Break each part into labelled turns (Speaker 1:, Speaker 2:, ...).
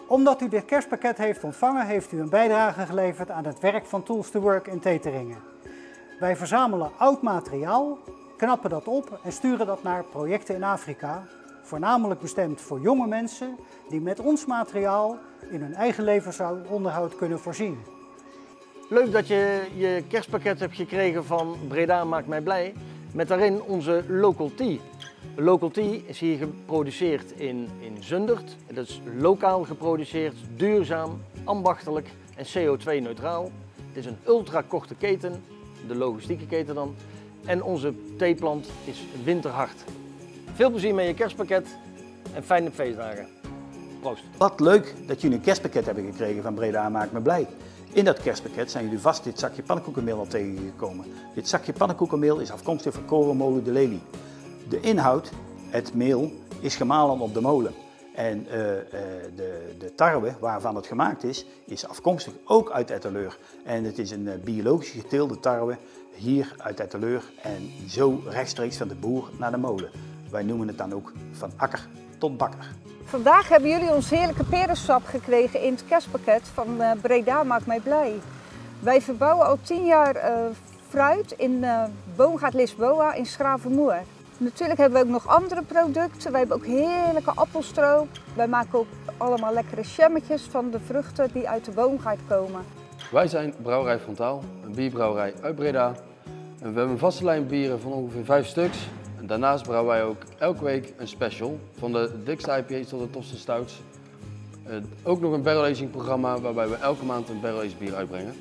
Speaker 1: Omdat u dit kerstpakket heeft ontvangen, heeft u een bijdrage geleverd aan het werk van Tools to Work in Teteringen. Wij verzamelen oud materiaal, knappen dat op en sturen dat naar projecten in Afrika. Voornamelijk bestemd voor jonge mensen die met ons materiaal in hun eigen levensonderhoud kunnen voorzien.
Speaker 2: Leuk dat je je kerstpakket hebt gekregen van Breda Maakt Mij Blij. Met daarin onze Local Tea. Local Tea is hier geproduceerd in Zundert. Dat is lokaal geproduceerd, duurzaam, ambachtelijk en CO2-neutraal. Het is een ultrakorte keten, de logistieke keten dan. En onze theeplant is winterhard. Veel plezier met je kerstpakket en fijne feestdagen. Proost.
Speaker 3: Wat leuk dat jullie een kerstpakket hebben gekregen van Breda Maakt Me Blij. In dat kerstpakket zijn jullie vast dit zakje pannenkoekenmeel al tegengekomen. Dit zakje pannenkoekenmeel is afkomstig van korenmolen De Lelie. De inhoud, het meel, is gemalen op de molen. En de tarwe waarvan het gemaakt is afkomstig ook uit Etteleur. En het is een biologisch geteelde tarwe hier uit Etteleur en zo rechtstreeks van de boer naar de molen. Wij noemen het dan ook van akker tot bakker.
Speaker 4: Vandaag hebben jullie ons heerlijke perensap gekregen in het kerstpakket van Breda Maakt Mij Blij. Wij verbouwen al 10 jaar fruit in Boomgaard Lisboa in Schravenmoer. Natuurlijk hebben we ook nog andere producten. Wij hebben ook heerlijke appelstroop. Wij maken ook allemaal lekkere jammetjes van de vruchten die uit de boomgaard komen.
Speaker 5: Wij zijn Brouwerij Frontaal, een bierbrouwerij uit Breda. En we hebben een vaste lijn bieren van ongeveer 5 stuks. En daarnaast brouwen wij ook elke week een special, van de dikste IPA's tot de tofste stouts. Ook nog een barrel aging programma waarbij we elke maand een barrel aged bier uitbrengen.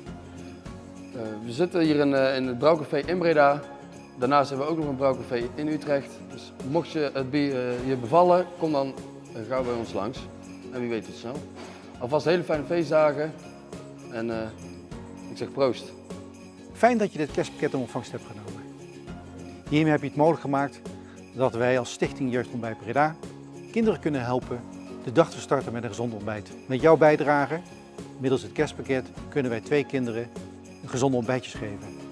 Speaker 5: We zitten hier in het brouwcafé in Breda. Daarnaast hebben we ook nog een brouwcafé in Utrecht. Dus mocht je het bier je bevallen, kom dan gauw bij ons langs. En wie weet tot snel. Alvast hele fijne feestdagen en ik zeg proost.
Speaker 6: Fijn dat je dit kerstpakket in ontvangst hebt genomen. Hiermee heb je het mogelijk gemaakt dat wij als Stichting Jeugdontbijt Breda kinderen kunnen helpen de dag te starten met een gezond ontbijt. Met jouw bijdrage, middels het kerstpakket, kunnen wij 2 kinderen een gezonde ontbijtjes geven.